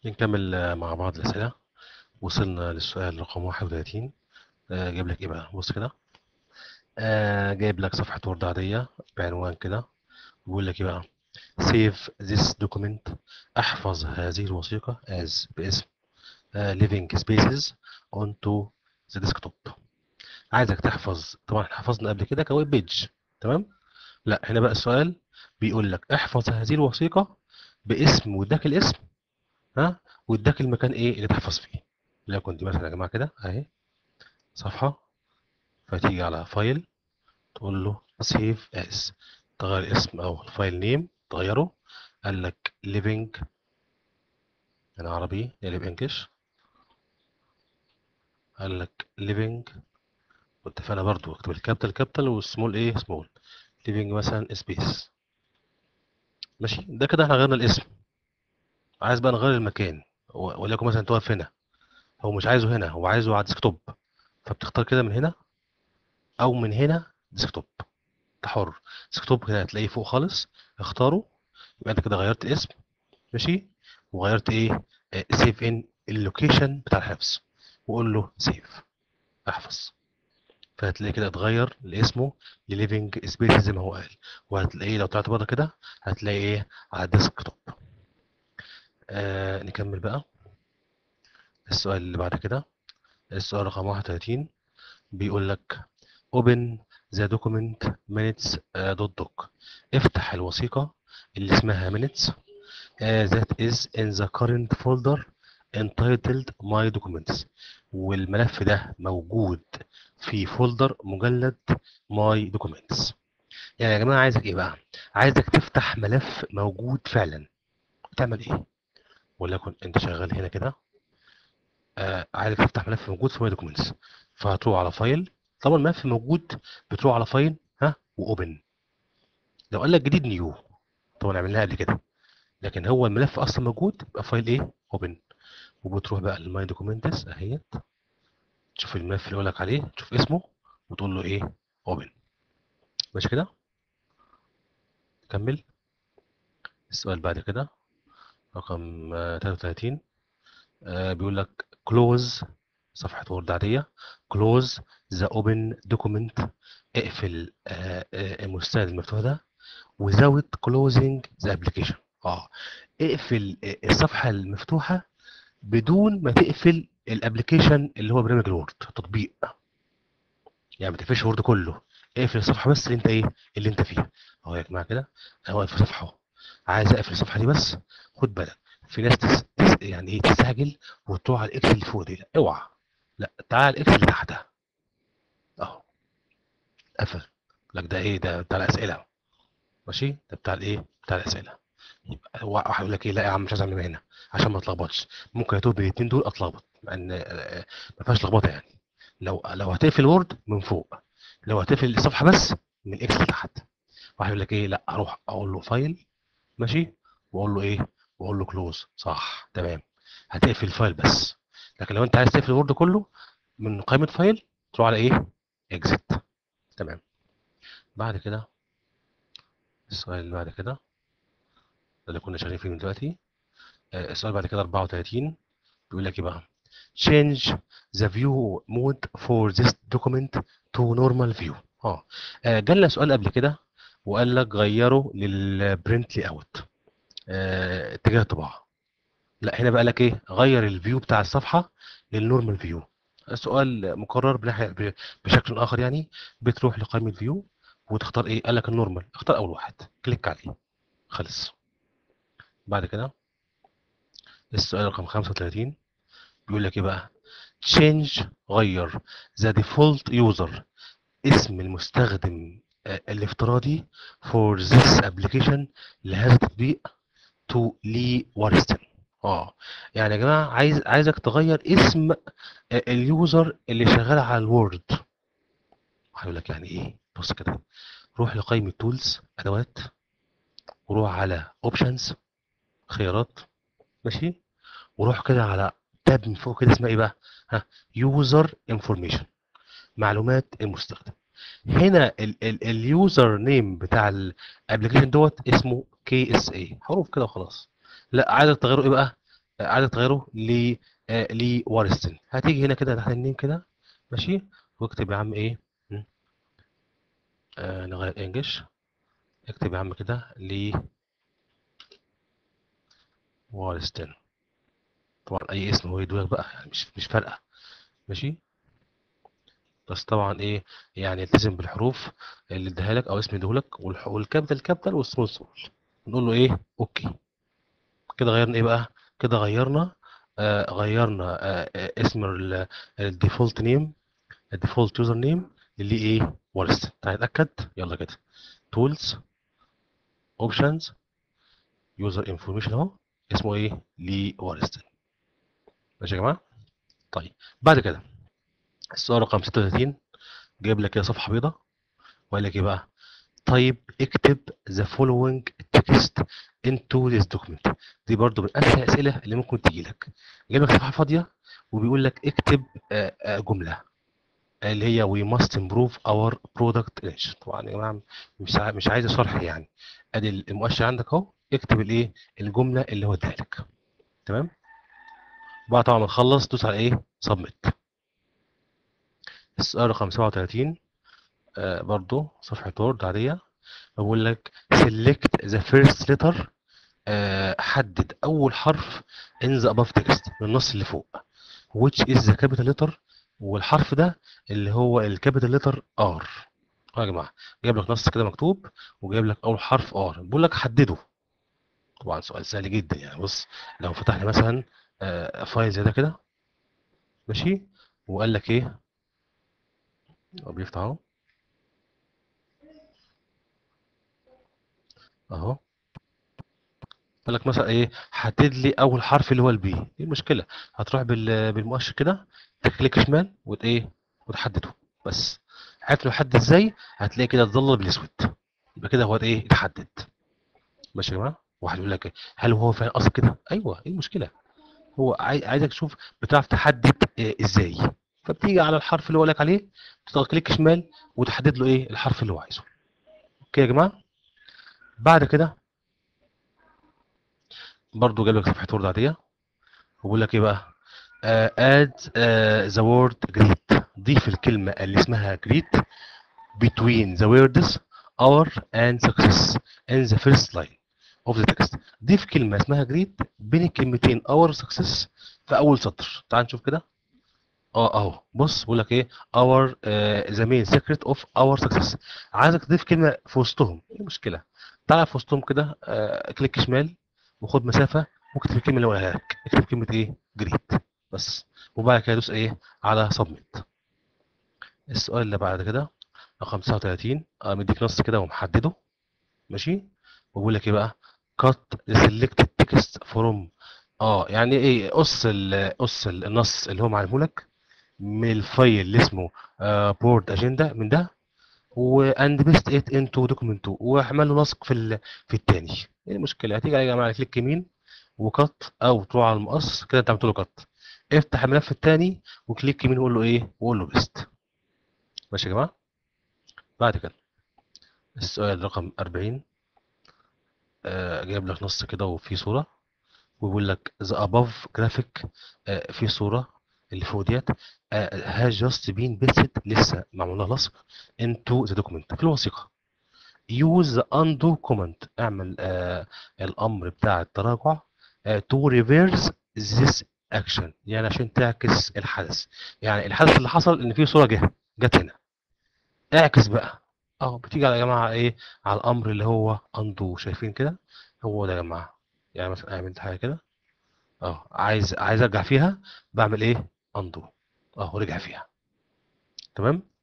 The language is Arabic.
نكمل مع بعض الأسئلة. وصلنا للسؤال رقم 31. جايب لك إيه بقى؟ بص كده. جايب لك صفحة وورد عادية بعنوان كده. بيقول لك إيه بقى؟ save this document. احفظ هذه الوثيقة باسم living spaces onto the desktop. عايزك تحفظ، طبعا احنا حفظنا قبل كده كويب بيج. تمام؟ لا، هنا بقى السؤال بيقول لك احفظ هذه الوثيقة باسم، واداك الاسم، ها، واداك المكان ايه اللي تحفظ فيه. لكن دي مثلا يا جماعه كده اهي صفحه، فتيجي على فايل تقول له سيف اس، تغير الاسم او الفايل نيم تغيره. قال لك ليفنج، انا عربي يقلب انجلش، قال لك ليفنج، واتفقنا برضو اكتب الكابيتال كابيتال والسمول ايه سمول، ليفنج مثلا سبيس. ماشي، ده كده احنا غيرنا الاسم. عايز بقى نغير المكان، وليكن مثلا توقف هنا، هو مش عايزه هنا، هو عايزه على الديسكتوب. فبتختار كده من هنا او من هنا ديسكتوب، انت حر. ديسكتوب هنا هتلاقيه فوق خالص، اختاره. يبقى انت كده غيرت اسم، ماشي، وغيرت ايه، سيف ان اللوكيشن بتاع الحفظ، وقول له سيف احفظ. فهتلاقي كده اتغير لاسمه لليفنج سبيس زي ما هو قال. وهتلاقيه لو طلعت بره كده هتلاقي ايه على الديسكتوب. نكمل بقى السؤال اللي بعد كده. السؤال رقم 31 بيقول لك open the document minutes dot doc. افتح الوثيقة اللي اسمها minutes that is in the current folder entitled my documents. والملف ده موجود في فولدر مجلد my documents. يعني يا جماعة عايزك ايه بقى؟ عايزك تفتح ملف موجود فعلا. تعمل ايه؟ وليكن انت شغال هنا كده، عايزك تفتح ملف موجود في my documents. فهتروح على فايل، طبعا الملف موجود، بتروح على فايل ها واوبن. لو قال لك جديد نيو، طبعا عملناها قبل كده، لكن هو الملف اصلا موجود يبقى فايل ايه اوبن. وبتروح بقى للماي دوكيومنتس اهيت، تشوف الملف اللي يقول لك عليه، تشوف اسمه وتقول له ايه اوبن. ماشي كده. نكمل السؤال بعد كده رقم 33. بيقول لك كلوز، صفحة وورد عادية، كلوز ذا اوبن دوكيمنت. اقفل المستند المفتوح ده without closing the application. اه، اقفل الصفحة المفتوحة بدون ما تقفل الابلكيشن اللي هو برنامج الوورد تطبيق. يعني ما تقفلش وورد كله، اقفل الصفحه بس اللي انت ايه اللي انت فيها. اهو يا جماعه كده انا واقف في صفحه اهو، عايز اقفل الصفحه دي بس. خد بالك، في ناس يعني ايه تستعجل وتروح على الاكس اللي فوق دي، لا اوعى، لا تعال الاكس اللي تحتها اهو، قفل لك. ده ايه ده بتاع الاسئله، ماشي، ده بتاع الايه بتاع الاسئله. يبقى واحد يقول لك ايه، لا يا عم مش عايز اعمل من هنا عشان ما اتلخبطش. ممكن اتوه بين الاثنين دول اتلخبط، مع ان ما فيهاش لخبطه يعني. لو هتقفل وورد من فوق، لو هتقفل الصفحه بس من اكس لتحت. واحد يقول لك ايه، لا اروح اقول له فايل، ماشي، واقول له ايه، واقول له كلوز، صح تمام، هتقفل الفايل بس. لكن لو انت عايز تقفل الوورد كله من قائمه فايل، تروح على ايه، اكزit. تمام. بعد كده السؤال اللي بعد كده، ده اللي كنا شغالين فيه من دلوقتي. السؤال بعد كده 34 بيقول لك ايه بقى؟ change the view mode for this document to normal view. جالنا سؤال قبل كده وقال لك غيره للبرنت لي اوت، اتجاه طباعه. لا، هنا بقى لك ايه، غير الفيو بتاع الصفحه للنورمال فيو. السؤال مكرر بشكل اخر يعني. بتروح لقائمه فيو وتختار ايه، قال لك النورمال، اختار اول واحد، كليك عليه، خلص. بعد كده السؤال رقم 35 بيقول لك ايه بقى؟ change، غير the default user، اسم المستخدم الافتراضي for this application، لهذا التطبيق، to لي وارستن. يعني يا جماعه عايزك تغير اسم اليوزر اللي شغال على الوورد. هيقول لك يعني ايه، بص كده، روح لقائمه تولز ادوات، وروح على اوبشنز خيارات، ماشي، وروح كده على تاب من فوق كده اسمها ايه بقى، ها، يوزر انفورميشن، معلومات المستخدم. هنا اليوزر نيم بتاع الابلكيشن دوت اسمه كي اس اي، حروف كده وخلاص. لا، عايزك تغيره ايه بقى، عايزك تغيره لوارستن. هتيجي هنا كده تحت النيم كده، ماشي، واكتب يا عم ايه، م، نغير انجلش، اكتب يا عم كده لوارستن. طبعا اي اسم هو يدويك بقى، يعني مش فارقه، ماشي. بس طبعا ايه، يعني التزم بالحروف اللي اديها لك او اسم اديهولك، والكابيتال كابيتال والسمول سمول. نقول له ايه اوكي. كده غيرنا ايه بقى؟ كده غيرنا اسم الديفولت نيم، الديفولت يوزر نيم اللي ايه وارستن. تعال نتاكد، يلا كده، تولز، اوبشنز، يوزر انفورميشن اهو، اسمه ايه لي وارستن. ماشي يا جماعه. طيب بعد كده السؤال رقم 36، جايب لك كده صفحه بيضاء وقال لك ايه بقى؟ طيب اكتب the following text into this document. دي برضو من اسهل الاسئله اللي ممكن تجي لك. جايب لك صفحه فاضيه وبيقول لك اكتب جمله اللي هي we must improve our product range. طبعا يا جماعه مش عايز شرح يعني. ادي المؤشر عندك اهو، اكتب الايه الجمله اللي هو اداها لك. تمام. بعد طبعا ما تخلص دوس على ايه سبميت. السؤال رقم 37، برضو صفحه وورد عاديه، بقول لك select the first letter، حدد اول حرف in the above text من النص اللي فوق، which is the capital letter، والحرف ده اللي هو الكابيتال letter R. يا جماعه جايب لك نص كده مكتوب وجايب لك اول حرف R، بيقول لك حدده. طبعا سؤال سهل جدا يعني. بص، لو فتحنا مثلا فايل زي ده كده، ماشي، وقال لك ايه، هو بيفتح اهو، اهو قال لك مثلا ايه حدد لي اول حرف اللي هو البي. ايه المشكله؟ هتروح بالمؤشر كده، تكليك شمال ايه وتحدده. بس عارف لو حدد ازاي؟ هتلاقي كده اتظلل بالاسود، يبقى كده هو ايه اتحدد. ماشي يا جماعه. واحد يقول لك هل هو فعلا اصلا كده؟ ايوه، ايه المشكله؟ هو عايزك تشوف بتعرف تحدد ازاي. فبتيجي على الحرف اللي هو لك عليه، تضغط كليك شمال وتحدد له ايه الحرف اللي هو عايزه. اوكي يا جماعه. بعد كده برضو جايب لك صفحه وورد عاديه وبقول لك ايه بقى؟ add the word greet. ضيف الكلمة اللي اسمها greet between the words our and success in the first line of the text. ضيف كلمة اسمها greet بين الكلمتين our success في أول سطر. تعال نشوف كده. اهو بص بقول لك ايه our the main secret of our success. عايزك تضيف كلمة في وسطهم. ايه المشكلة؟ تعال في وسطهم كده، كليك شمال وخد مسافة واكتب الكلمة اللي قولها لك. اكتب كلمة ايه greet بس. وبعد كده دوس ايه على submit. السؤال اللي بعد كده رقم 39، مديك نص كده ومحدده، ماشي، وبقول لك ايه بقى؟ cut the selected text from، يعني ايه قص النص اللي هو معلمه لك من الفايل اللي اسمه بورد اجندا من ده، واند بيست ات انتو دوكيمنت 2، واعمل له نسق في التاني. ايه المشكله؟ هتيجي يا جماعه كليك يمين وكت، او تروح على المقص كده انت عملت له كت، افتح الملف التاني وكليك يمين وقول له ايه وقول له بيست. ماشي يا جماعه. بعد كده السؤال رقم 40، جايب لك نص كده وفيه صورة، وبيقول لك the above graphic، في صورة اللي فوق ديت has just been pasted، لسه معمول لها لصق into the document في الوثيقة. use the undo command، اعمل الأمر بتاع التراجع to reverse this action، يعني عشان تعكس الحدث. يعني الحدث اللي حصل ان في صورة جت هنا، اعكس بقى. بتيجي على يا جماعه ايه على الامر اللي هو اندو، شايفين كده؟ هو ده يا جماعه. يعني مثلا عملت حاجه كده، عايز ارجع فيها، بعمل ايه اندو، رجع فيها. تمام.